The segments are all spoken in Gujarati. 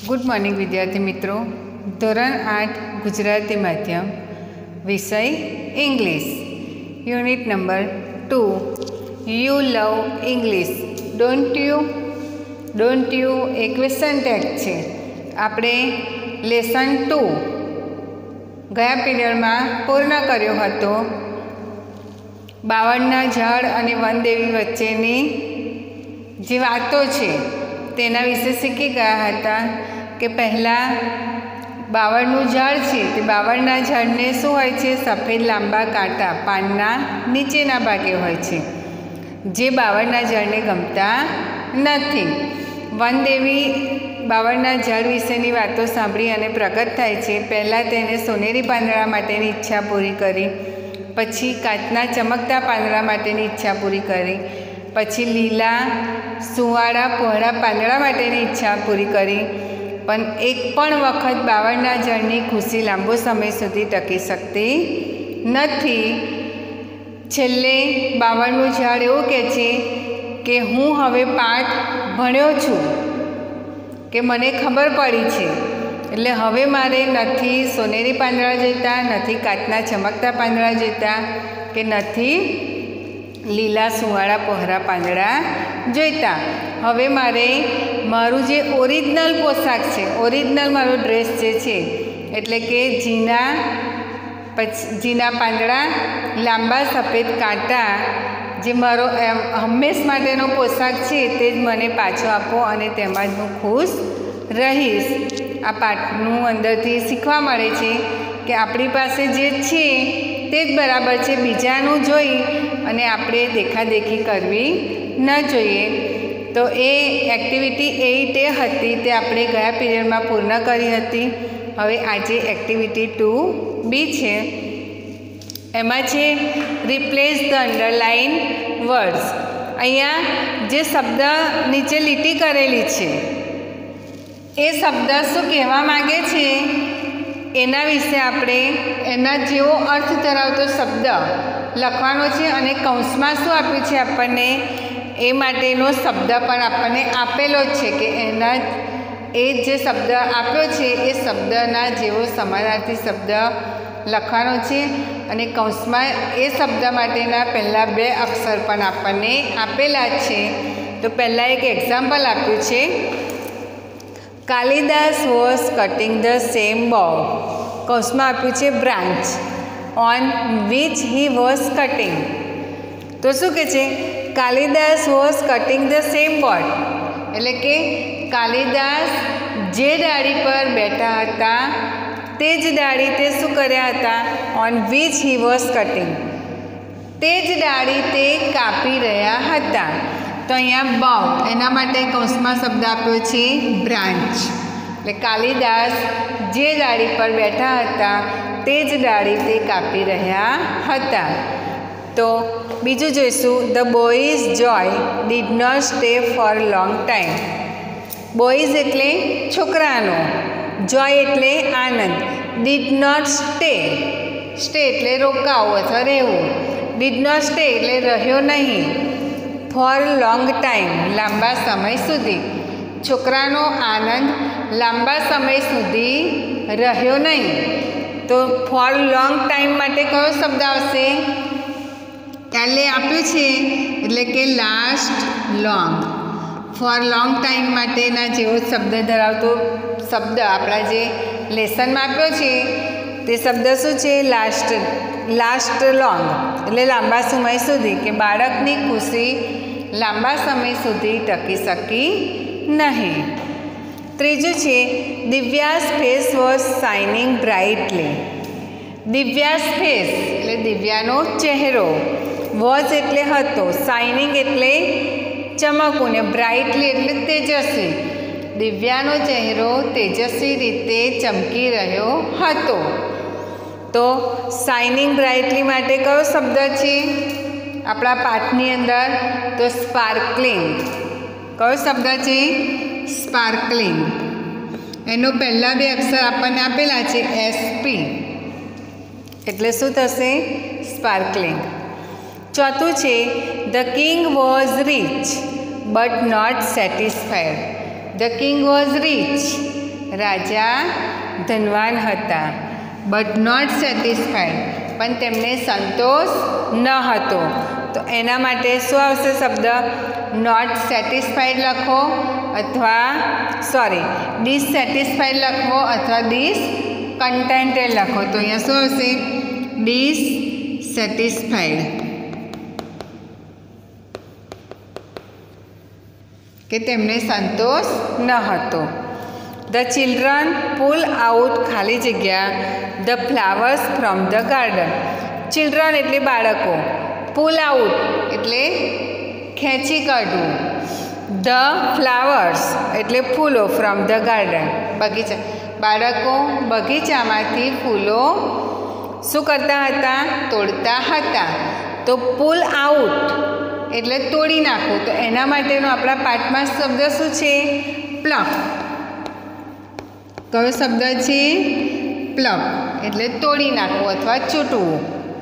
गुड मॉर्निंग विद्यार्थी मित्रों। धोरण 8 गुजराती माध्यम विषय English unit number 2 you love English don't you a question tag है। આપણે લેસન 2 ગયા પીરિયડમાં પૂર્ણ કર્યો હતો। બાવળના ઝાડ અને વનદેવી વચ્ચેની જે વાતો છે તેના વિશે શીખી ગયા હતા કે પહેલાં બાવળનું ઝાડ છે તે બાવળના ઝાડને શું હોય છે, સફેદ લાંબા કાંટા પાનના નીચેના ભાગે હોય છે જે બાવળના ઝાડને ગમતા નથી। વનદેવી બાવળના ઝાડ વિશેની વાતો સાંભળી અને પ્રગટ થાય છે। પહેલાં તેણે સોનેરી પાંદડા માટેની ઈચ્છા પૂરી કરી, પછી કાચના ચમકતા પાંદડા માટેની ઈચ્છા પૂરી કરી, પછી લીલા સુંવાળા પહોળા પાંદડા માટેની ઈચ્છા પૂરી કરી। પણ એક પણ વખત બાવળના ઝાડની ખુશી લાંબો સમય સુધી ટકી શકતી નથી। છેલ્લે બાવળનું ઝાડ એવું કહે છે કે હું હવે પાઠ ભણ્યો છું, કે મને ખબર પડી છે, એટલે હવે મારે નથી સોનેરી પાંદડા જોઈતા, નથી કાચના ચમકતા પાંદડા જોઈતા, કે નથી લીલા સુંવાળા પહોળા પાંદડા જોઈતા। હવે મારે મારું જે ઓરિજિનલ પોશાક છે, ઓરિજિનલ મારો ડ્રેસ જે છે એટલે કે ઝીણા પાંદડા લાંબા સફેદ કાંટા જે મારો હંમેશ માટેનો પોશાક છે તે જ મને પાછો આપો અને તેમાં જ હું ખુશ રહીશ। આ પાઠનું અંદરથી શીખવા મળે છે કે આપણી પાસે જે છે તે જ બરાબર છે, બીજાનું જોઈ અને આપણે દેખાદેખી કરવી ન જોઈએ। તો એ એક્ટિવિટી 8 એ હતી તે આપણે ગયા પીરિયડમાં પૂર્ણ કરી હતી। હવે આજે એક્ટિવિટી 2B છે, એમાં છે રિપ્લેસ ધ અંડરલાઇન વર્ડ્સ। અહીંયા જે શબ્દ નીચે લીટી કરેલી છે એ શબ્દ શું કહેવા માગે છે એના વિશે આપણે એના જેવો અર્થ ધરાવતો શબ્દ લખવાનો છે અને કૌંસમાં શું આપ્યું છે આપણને એ માટેનો શબ્દ પણ આપણને આપેલો જ છે કે એના એ જે શબ્દ આપ્યો છે એ શબ્દના જેવો સમાનાર્થી શબ્દ લખવાનો છે અને કૌંસમાં એ શબ્દ માટેના પહેલાં 2 અક્ષર પણ આપણને આપેલા જ છે। તો પહેલાં એક એક્ઝામ્પલ આપ્યું છે, Kalidas was cutting the same bough, કૌંસમાં આપ્યું છે branch on which he was cutting. તો શું કહે છે, Kalidas was cutting the same board, એટલે કે કાલિદાસ જે ડાળી પર બેઠા હતા તે જ ડાળી તે શું કર્યા હતા, on which he was cutting, તે જ ડાળી તે કાપી રહ્યા હતા। તો અહીંયા બાવ એના માટે કૌંસમાં શબ્દ આપ્યો છે બ્રાન્ચ, એટલે કાલિદાસ જે ડાળી પર બેઠા હતા તે જ ડાળી તે કાપી રહ્યા હતા। તો બીજું જોઈશું, the boys joy did not stay for long time. Boys એટલે છોકરાનો, જોય એટલે આનંદ, ડીડ નોટ સ્ટે, સ્ટે એટલે રોકાવું અથવા રહેવું, ડીડ નોટ સ્ટે એટલે રહ્યો નહીં, ફોર લોંગ ટાઈમ લાંબા સમય સુધી, છોકરાનો આનંદ લાંબા સમય સુધી રહ્યો નહીં। તો ફોર લોંગ ટાઈમ માટે કયો શબ્દ આવશે, કાલે આપ્યું છે એટલે કે last long, for long time માટેના જેવો શબ્દ ધરાવતો શબ્દ આપણા જે લેસનમાં આપ્યો છે તે શબ્દ શું છે, લાસ્ટ લોંગ એટલે લાંબા સમય સુધી, કે બાળકની ખુશી લાંબા સમય સુધી ટકી શકી નહીં। ત્રીજું છે Divya's face was shining brightly. Divya's face એટલે દિવ્યાનો ચહેરો, વોઝ એટલે હતો, શાઇનિંગ એટલે ચમકવું ને બ્રાઇટલી એટલે તેજસ્વી, દિવ્યાનો ચહેરો તેજસ્વી રીતે ચમકી રહ્યો હતો। તો શાઇનિંગ બ્રાઇટલી માટે કયો શબ્દ છે આપણા પાઠની અંદર, તો સ્પાર્કલિંગ, કયો શબ્દ છે સ્પાર્કલિંગ, એનો પહેલાં 2 અક્ષર આપણને આપેલા છે SP, એટલે શું થશે સ્પાર્કલિંગ। ચોથું છે the king was rich but not satisfied, the king was rich રાજા ધનવાન હતા. બટ નોટ સેટિસ્ફાઈડ, પણ તેમને સંતોષ ન હતો. તો એના માટે શું આવશે શબ્દ? નોટ સેટિસ્ફાઈડ લખો અથવા ડિસસેટિસ્ફાઈડ લખો અથવા ડિસકન્ટેન્ટેડ લખો. તો અહીંયા શું આવશે? ડિસસેટિસ્ફાઈડ, કે તેમને સંતોષ ન હતો. ધ ચિલ્ડ્રન પુલ આઉટ ખાલી જગ્યા the flowers from the garden. Children એટલે બાળકો, પુલ આઉટ એટલે ખેંચી કાઢવું, ધ ફ્લાવર્સ એટલે ફૂલો, ફ્રોમ ધ ગાર્ડન બગીચા. બાળકો બગીચામાંથી ફૂલો શું કરતા હતા? તોડતા હતા. તો પુલ આઉટ એટલે તોડી નાખવું. તો એના માટેનો આપણા પાઠમાં શબ્દ શું છે? પ્લક. કયો શબ્દ છે? પ્લક એટલે તોડી નાખવું અથવા ચૂંટવું.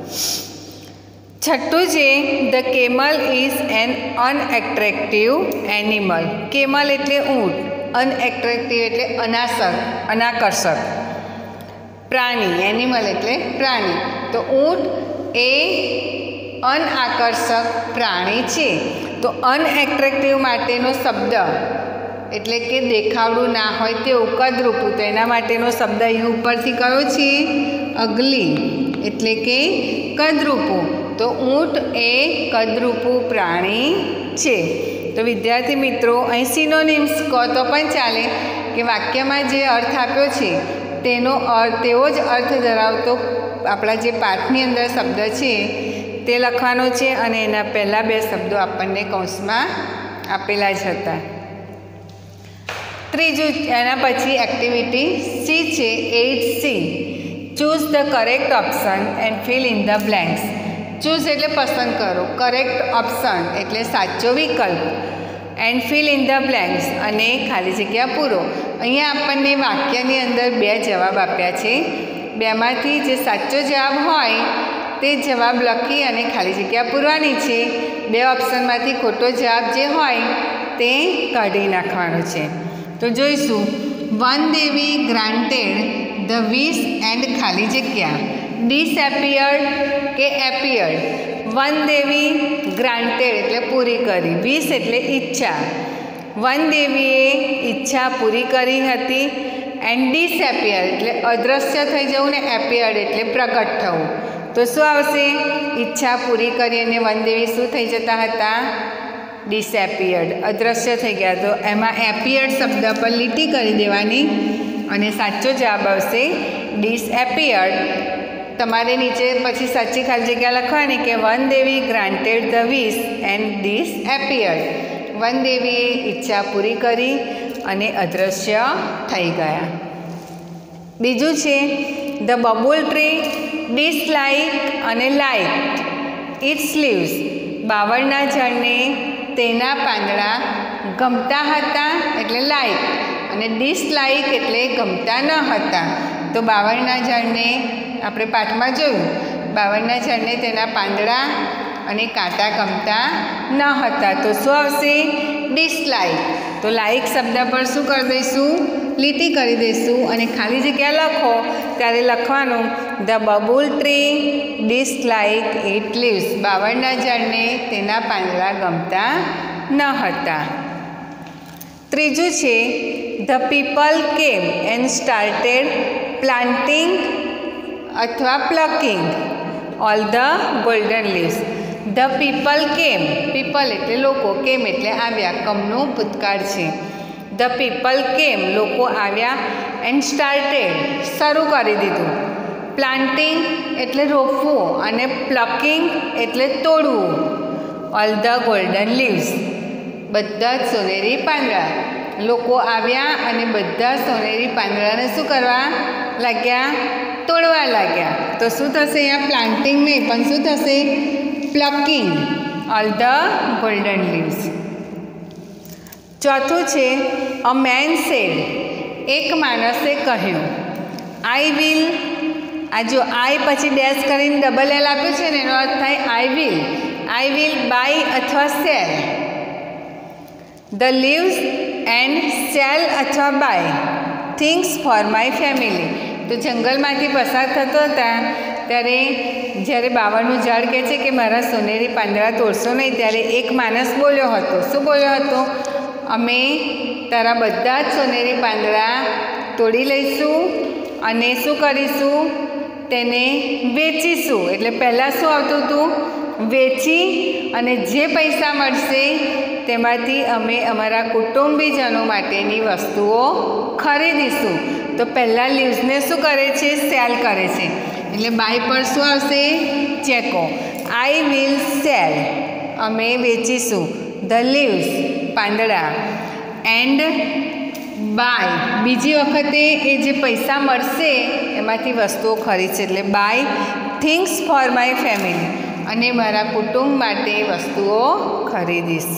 છઠ્ઠું છે the camel is an unattractive animal. Camel એટલે ઊંટ, અનએટ્રેક્ટિવ એટલે અનાકર્ષક પ્રાણી, એનિમલ એટલે પ્રાણી. તો ઊંટ એ અનાકર્ષક પ્રાણી છે. તો અનએટ્રેક્ટિવ માટેનો શબ્દ એટલે કે દેખાવડું ના હોય તેવું, કદરૂપું. તો એના માટેનો શબ્દ અહીં ઉપરથી કયો છે? અગલી એટલે કે કદરૂપું. તો ઊંટ એ કદરૂપું પ્રાણી છે. તો વિદ્યાર્થી મિત્રો, અહીં સિનોનિમ્સ કહો તો પણ ચાલે, કે વાક્યમાં જે અર્થ આપ્યો છે તેવો જ અર્થ ધરાવતો આપણા જે પાઠની અંદર શબ્દ છે તે લખવાનો છે, અને એના પહેલાં બે શબ્દો આપણને કૌંસમાં આપેલા જ હતા. ત્રીજું, એના પછી એક્ટિવિટી સી છે, 8C. Choose the correct option and fill in the blanks. Choose એટલે પસંદ કરો, કરેક્ટ ઓપ્શન એટલે સાચો વિકલ્પ, and fill in the blanks અને ખાલી જગ્યા પૂરો. અહીંયા આપણને વાક્યની અંદર બે જવાબ આપ્યા છે. બેમાંથી જે સાચો જવાબ હોય તે જવાબ લખી અને ખાલી જગ્યા પૂરવાની છે. બે ઓપ્શનમાંથી ખોટો જવાબ જે હોય તે કાઢી નાખવાનો છે. તો જોઈશું. Vanadevi granted the wish and ખાલી જગ્યા. ડિસએપિયર્ડ કે એપિયર્ડ. વન દેવી ગ્રાન્ટેડ એટલે પૂરી કરી, વિશ એટલે ઈચ્છા. વન દેવીએ ઈચ્છા પૂરી કરી હતી. એન્ડ ડિસએપિયર એટલે અદૃશ્ય થઈ જવું, ને એપિયર્ડ એટલે પ્રગટ થવું. તો શું આવશે? ઈચ્છા પૂરી કરી અને વનદેવી શું થઈ જતા હતા? ડિસએપિયર્ડ, અદૃશ્ય થઈ ગયા. તો એમાં એપિયર્ડ શબ્દ પર લીટી કરી દેવાની અને સાચો જવાબ આવશે ડિસએપિયર્ડ. તમારે નીચે પછી સાચી ખાલી જગ્યા લખવાની કે Vanadevi granted the wish and disappeared. વનદેવીએ ઈચ્છા પૂરી કરી અને અદૃશ્ય થઈ ગયા. બીજું છે ધ બબુલ ટ્રી ડિસલાઇક અને લાઇક ઇટ્સ લીવ્સ. બાવળના ઝાડને તેના પાંદડા ગમતા હતા એટલે લાઇક, અને ડિસલાઇક એટલે ગમતા ન હતા. તો બાવળના ઝાડને આપણે પાઠમાં જોયું, બાવળના ઝાડને તેના પાંદડા અને કાંટા ગમતા ન હતા. તો શું આવશે? ડિસલાઇક. તો લાઇક શબ્દ પર શું કરી દઈશું? લીટી કરી દઈશું, અને ખાલી જગ્યા લખો ત્યારે લખવાનું the babul tree dislike it leaves. બાવળના ઝાડને તેના પાંદડા ગમતા ન હતા. ત્રીજું છે the people came and started planting અથવા plucking all the golden leaves. The people came, people એટલે લોકો, કેમ એટલે આવ્યા, કમનું ભૂતકાળ છે. ધ પીપલ કેમ લોકો આવ્યા, એન્ડ સ્ટાર્ટેડ શરૂ કરી દીધું, પ્લાન્ટિંગ એટલે રોપવું અને પ્લકિંગ એટલે તોડવું, ઓલ ધ ગોલ્ડન લીવ્સ બધા જ સોનેરી પાંદડા. લોકો આવ્યા અને બધા સોનેરી પાંદડાને શું કરવા લાગ્યા? તોડવા લાગ્યા. તો શું થશે? અહીંયા પ્લાન્ટિંગ નહીં પણ શું થશે? Plucking all the golden leaves. ચોથું છે અ મેન સેડ. એક માણસે કહ્યું આઈ વિલ. આ જો આઈ પછી ડેશ કરીને ડબલ એલ આપ્યું છે ને એનો અર્થ થાય આઈ વિલ બાય અથવા sell. The leaves and sell અથવા buy things for my family. તો જંગલમાંથી પસાર થતો હતા ત્યારે જ્યારે બાવળનું ઝાડ કહે છે કે મારા સોનેરી પાંદડા તોડશો નહીં, ત્યારે એક માણસ બોલ્યો હતો. શું બોલ્યો હતો? અમે તારા બધા જ સોનેરી પાંદડા તોડી લઈશું અને શું કરીશું? તેને વેચીશું. એટલે પહેલાં શું આવતું હતું? વેચી અને જે પૈસા મળશે તેમાંથી અમે અમારા કુટુંબીજનો માટેની વસ્તુઓ ખરીદીશું. તો પહેલાં લીવ્સને શું કરે છે? સેલ કરે છે. એટલે બાય પર શું આવશે? ચેકો. આઈ વિલ સેલ, અમે વેચીશું. ધ લીવ્સ, પાંદડા. એન્ડ બાય, બીજી વખતે એ જે પૈસા મળશે એમાંથી વસ્તુઓ ખરીદશે. એટલે buy things for my family, અને મારા કુટુંબ માટે વસ્તુઓ ખરીદીશ.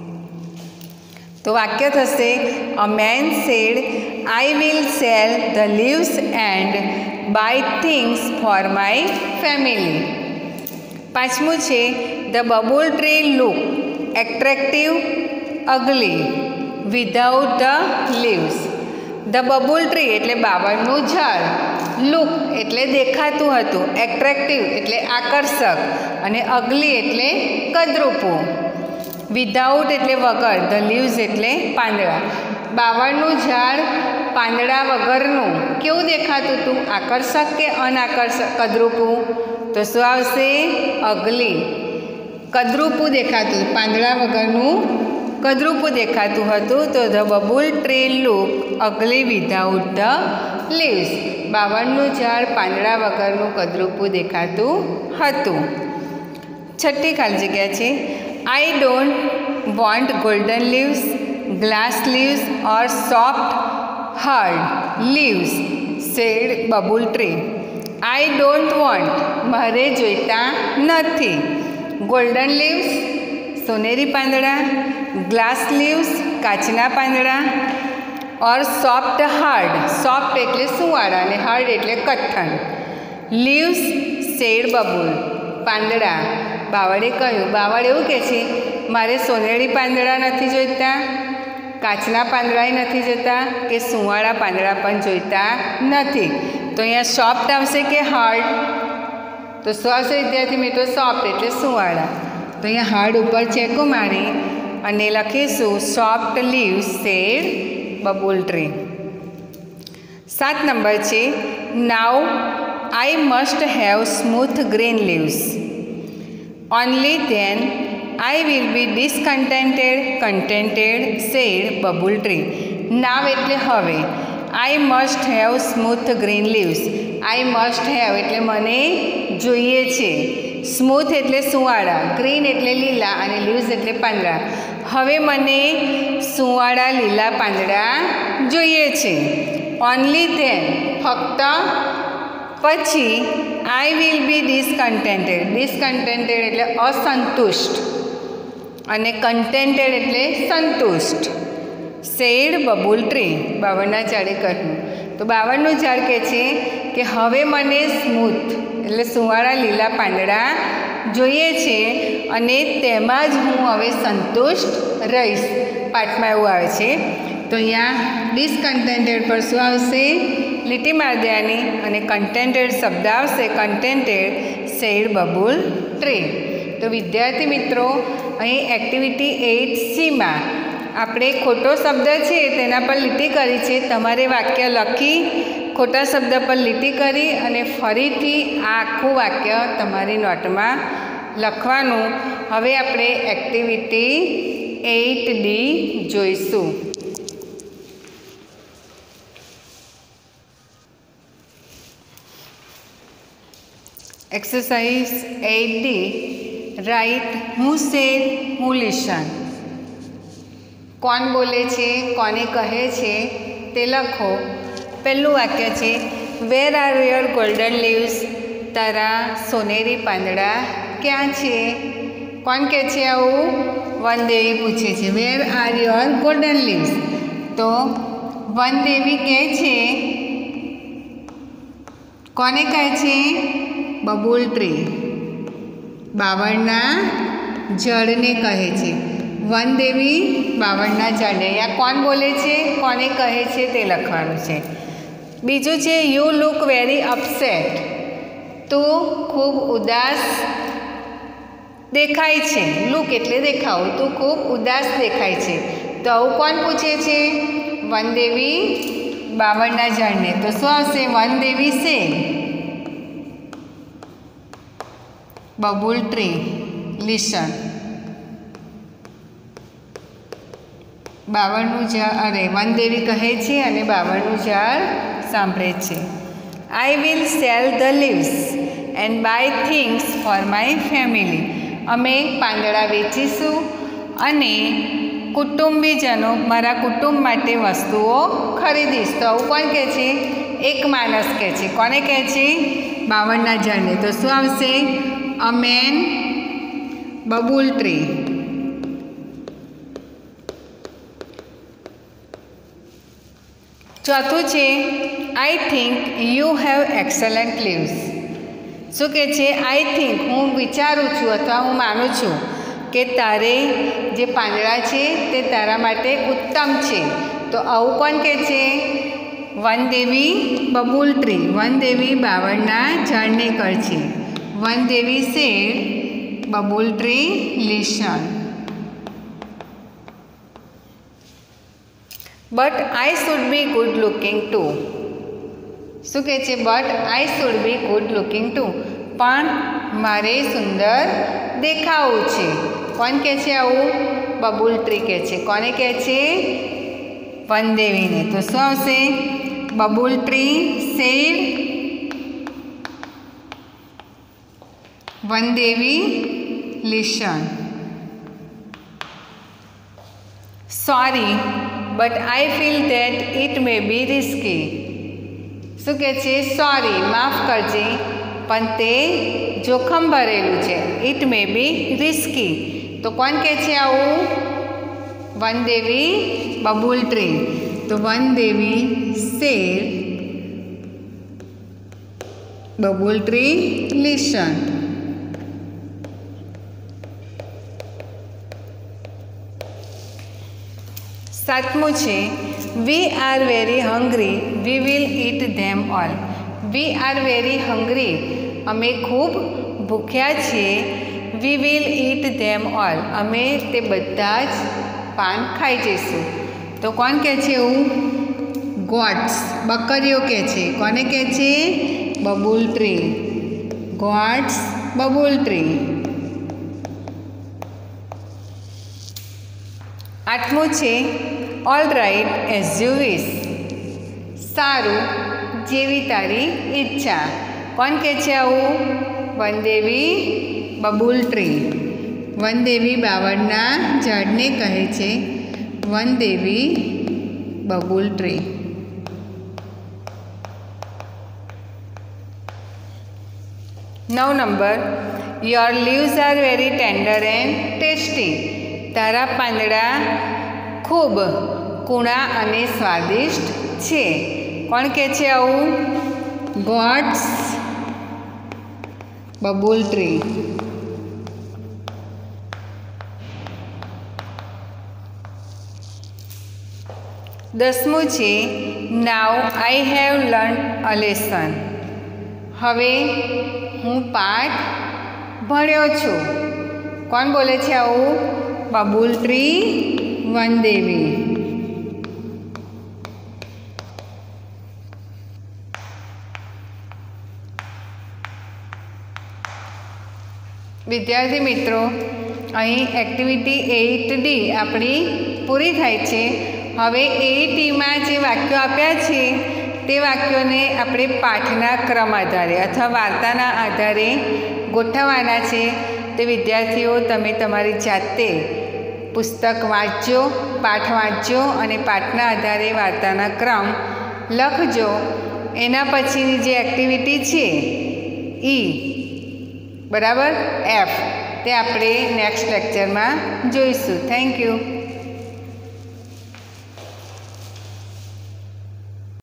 તો વાક્ય થશે a man said I will sell the leaves and buy things for my family. પાંચમું છે the babul tree look attractive ugly without the leaves. The babul tree એટલે બાવળનું ઝાડ, લુક એટલે દેખાતું હતું, એટ્રેક્ટિવ એટલે આકર્ષક, અને અગલી એટલે કદરૂપું, વિધાઉટ એટલે વગર, ધ લીવ્સ એટલે પાંદડા. બાવળનું ઝાડ પાંદડા વગરનું કેવું દેખાતું હતું? આકર્ષક કે અનાકર્ષક? કદરૂપું. તો શું આવશે? અગલી. કદરૂપું દેખાતું હતું, પાંદડા વગરનું કદરૂપું દેખાતું હતું. તો the babul tree look ugly without the leaves. બાવળનું ઝાડ પાંદડા વગરનું કદરૂપું દેખાતું હતું. છઠ્ઠી ખાલી જગ્યા છે I don't want golden leaves, glass leaves or soft hard leaves, said bubble tree. I don't want, મારે જોઈતા નથી. Golden leaves, સોનેરી પાંદડા, glass leaves, કાચના પાંદડા, or soft hard, soft એટલે સુંવાળા અને hard એટલે કઠણ. Leaves, said bubble, પાંદડા. બાવળે કહ્યું. બાવળ એવું કહે છે મારે સોનેરી પાંદડા નથી જોઈતા, કાચના પાંદડા નથી જોઈતા, કે સુંવાળા પાંદડા પણ જોઈતા નથી. તો અહીંયા સોફ્ટ આવશે કે હાર્ડ? તો શું આવશે વિદ્યાર્થી મિત્રો? સોફ્ટ એટલે સુંવાળા. તો અહીંયા હાર્ડ ઉપર ચેકો મારી અને લખીશું soft leaves said babul tree. 7 number છે now I must have smooth green leaves. Only then I will be contented, said bubble tree. Now એટલે હવે. I must have smooth green leaves. I must have એટલે મને જોઈએ છે. સ્મૂથ એટલે સુંવાળા, ગ્રીન એટલે લીલા, અને લીવ્સ એટલે પાંદડા. હવે મને સુંવાળા લીલા પાંદડા જોઈએ છે. ઓનલી ધેન, ફક્ત પછી આઈ વિલ બી ડિસકન્ટેન્ટેડ. ડિસકન્ટેન્ટેડ એટલે અસંતુષ્ટ, અને કન્ટેન્ટેડ એટલે સંતુષ્ટ. સેડ બબુલ ટ્રી, બાવળના ઝાડે કહ્યું. તો બાવળનું ઝાડ કહે છે કે હવે મને સ્મૂથ એટલે સુંવાળા લીલા પાંદડા જોઈએ છે, અને તેમાં જ હું હવે સંતુષ્ટ રહીશ. પાઠમાં એવું આવે છે. તો અહીંયા ડિસકન્ટેન્ટેડ પર શું આવશે? લીટી મારી દેવાની, અને કન્ટેન્ટેડ શબ્દ આવશે. Contented said babul tree. તો વિદ્યાર્થી મિત્રો, અહીં એક્ટિવિટી 8Cમાં આપણે ખોટો શબ્દ છે તેના પર લીટી કરી છે. તમારે વાક્ય લખી ખોટા શબ્દ પર લીટી કરી અને ફરીથી આ આખું વાક્ય તમારી નોટમાં લખવાનું. હવે આપણે એક્ટિવિટી 8D જોઈશું. Exercise 8D. Write who said, who listen. કોણ બોલે છે, કોને કહે છે તે લખો. પહેલું વાક્ય છે where are your golden leaves. તારા સોનેરી પાંદડા ક્યાં છે? કોણ કહે છે આવું? વનદેવી પૂછે છે where are your golden leaves. તો વનદેવી કહે છે, કોને કહે છે? બબુલ ટ્રી, બાવળના ઝાડને કહે છે. વનદેવી બાવળના ઝાડને. અહીંયા કોણ બોલે છે, કોને કહે છે તે લખવાનું છે. બીજું છે યુ લુક વેરી અપસેટ. તું ખૂબ ઉદાસ દેખાય છે. લુક એટલે દેખાવું. તું ખૂબ ઉદાસ દેખાય છે. તો આવું કોણ પૂછે છે? વનદેવી બાવળના ઝાડને. તો શું આવશે? વનદેવી સે બબુલ ટ્રી લિસન. બાવળનું ઝાડ, અરે વનદેવી કહે છે અને બાવળનું ઝાડ સાંભળે છે. I will sell the leaves and buy things for my family. અમે પાંદડા વેચીશું અને કુટુંબીજનો, મારા કુટુંબ માટે વસ્તુઓ ખરીદીશ. તો આવું કોણ કહે છે? એક માણસ કહે છે. કોને કહે છે? બાવળના ઝાડને. તો શું આવશે? A man babul tree. ચોથું છે I think you have excellent leaves. શું કહે છે? આઈ થિંક, હું વિચારું છું અથવા હું માનું છું કે તારે જે પાંદડા છે તે તારા માટે ઉત્તમ છે. તો આવું કોણ કહે છે? વનદેવી બબુલ ટ્રી. વનદેવી બાવળના ઝાડને કહે છે. Vanadevi said babul tree listen. But I should be good looking too. શું કહે છે? But I should be good looking too. પણ મારે સુંદર દેખાવું છે. કોણ કહે છે આવું? બબુલ ટ્રી કહે છે. કોને કહે છે? વનદેવીને. તો શું આવશે? Babul tree said Vanadevi listen. Sorry but I feel that it may be risky. શું કહે છે? સોરી, માફ કરજે, પણ તે જોખમ ભરેલું છે. It may be risky. તો કોણ કહે છે આવું? વનદેવી બબુલ ટ્રી. તો Vanadevi said babul tree listen. સાતમું છે we are very hungry we will eat them all. We are very hungry, અમે ખૂબ ભૂખ્યા છીએ. We will eat them all, અમે તે બધા જ પાન ખાઈ જઈશું. તો કોણ કહે છે એવું? ગોટ્સ, બકરીઓ કહે છે. કોને કહે છે? Babul tree. Goats babul tree. આઠમું છે all right as you wish. સારું, જેવી તારી ઈચ્છા. કોણ કહે છે આવું? વનદેવી બબુલ ટ્રી. વનદેવી બાવળના ઝાડને કહે છે Vanadevi babul tree. 9 number your leaves are very tender and tasty. તારા પાંદડા ખૂબ કૂણા અને સ્વાદિષ્ટ છે. કોણ કહે છે આવું? Goats babul tree. દસમું છે now I have learn a lesson. હવે હું પાઠ ભણ્યો છું. કોણ બોલે છે આવું? બબુલ ટ્રી વનદેવી. વિદ્યાર્થી મિત્રો, અહીં એક્ટિવિટી 8D આપણી પૂરી થાય છે. હવે 8Eમાં જે વાક્યો આપ્યા છે તે વાક્યોને આપણે પાઠના ક્રમ આધારે અથવા વાર્તાના આધારે ગોઠવવાના છે. તે વિદ્યાર્થીઓ તમે તમારી જાતે પુસ્તક વાંચજો, પાઠ વાંચજો અને પાઠના આધારે વાર્તાના ક્રમ લખજો. એના પછીની જે એક્ટિવિટી છે E બરાબર F, તે આપણે નેક્સ્ટ લેક્ચરમાં જોઈશું. Thank you.